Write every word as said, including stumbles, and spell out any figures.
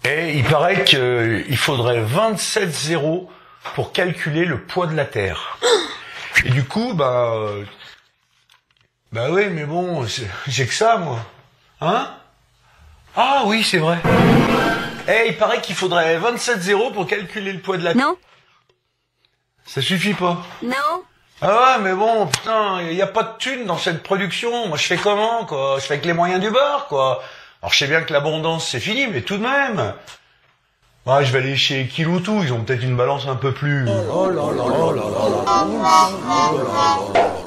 Et il paraît qu'il faudrait vingt-sept zéros pour calculer le poids de la Terre. Et du coup, bah... Euh, bah oui, mais bon, j'ai que ça, moi. Hein? Ah oui, c'est vrai. Eh, il paraît qu'il faudrait vingt-sept zéros pour calculer le poids de la Terre. Non. Ça suffit pas. Non. Ah ouais, mais bon, putain, il n'y a pas de thunes dans cette production. Moi, je fais comment, quoi? Je fais avec les moyens du bord, quoi. Alors, je sais bien que l'abondance, c'est fini, mais tout de même. Ouais, je vais aller chez Kiloutou, ils ont peut-être une balance un peu plus... Oh là là là là là là là là là là là là.